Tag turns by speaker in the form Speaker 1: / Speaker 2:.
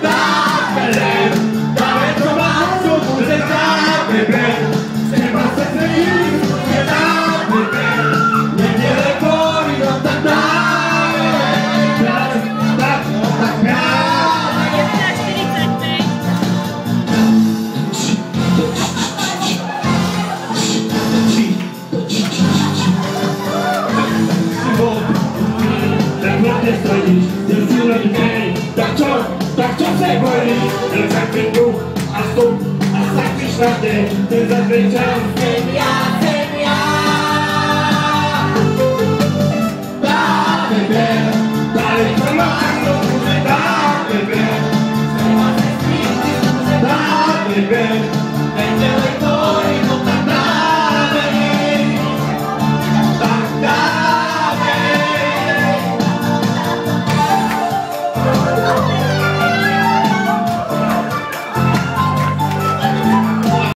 Speaker 1: Tak čo se bojíš, tak duch a stup a tak vyšlaté, ten zazvěčal. Jsem já,